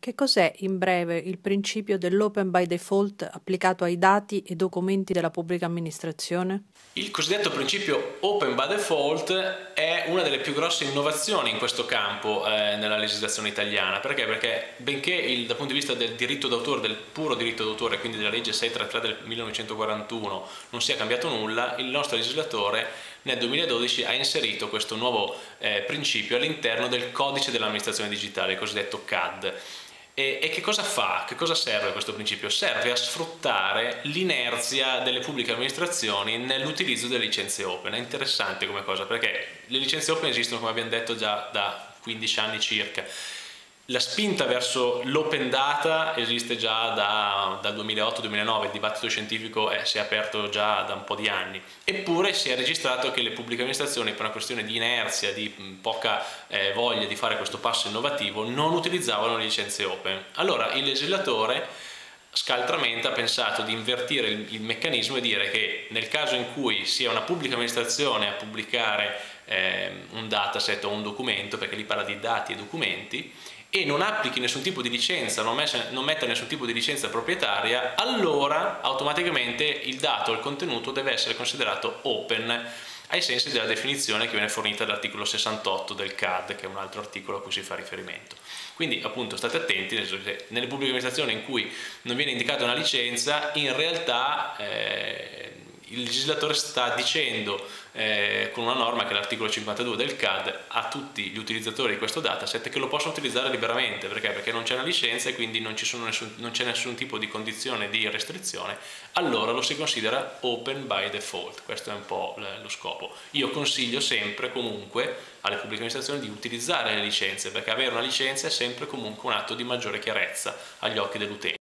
Che cos'è, in breve, il principio dell'open by default applicato ai dati e documenti della pubblica amministrazione? Il cosiddetto principio open by default è una delle più grosse innovazioni in questo campo nella legislazione italiana. Perché? Perché benché dal punto di vista del diritto d'autore, del puro diritto d'autore, quindi della legge 633 del 1941, non sia cambiato nulla, il nostro legislatore nel 2012 ha inserito questo nuovo principio all'interno del codice dell'amministrazione digitale, il cosiddetto CAD. E che cosa fa? Che cosa serve questo principio? Serve a sfruttare l'inerzia delle pubbliche amministrazioni nell'utilizzo delle licenze open. È interessante come cosa, perché le licenze open esistono, come abbiamo detto, già da 15 anni circa. La spinta verso l'open data esiste già dal 2008-2009, il dibattito scientifico si è aperto già da un po' di anni, eppure si è registrato che le pubbliche amministrazioni, per una questione di inerzia, di poca voglia di fare questo passo innovativo, non utilizzavano le licenze open. Allora il legislatore scaltramente ha pensato di invertire il meccanismo e dire che nel caso in cui sia una pubblica amministrazione a pubblicare un dataset o un documento, perché lì parla di dati e documenti, e non applichi nessun tipo di licenza, non metta nessun tipo di licenza proprietaria, allora automaticamente il dato o il contenuto deve essere considerato open ai sensi della definizione che viene fornita dall'articolo 68 del CAD, che è un altro articolo a cui si fa riferimento. Quindi appunto state attenti, nelle pubbliche amministrazioni in cui non viene indicata una licenza, in realtà il legislatore sta dicendo con una norma che è l'articolo 52 del CAD a tutti gli utilizzatori di questo dataset che lo possono utilizzare liberamente. Perché? Perché non c'è una licenza e quindi non c'è nessun tipo di condizione di restrizione, allora lo si considera open by default. Questo è un po' lo scopo. Io consiglio sempre comunque alle pubbliche amministrazioni di utilizzare le licenze, perché avere una licenza è sempre comunque un atto di maggiore chiarezza agli occhi dell'utente.